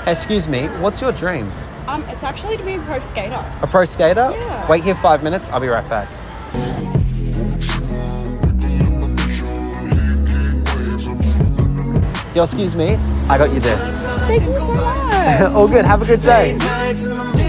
Excuse me, what's your dream? It's actually to be a pro skater. A pro skater? Yeah. Wait here 5 minutes, I'll be right back. Yo, excuse me, I got you this. Thank you so much. All good, have a good day.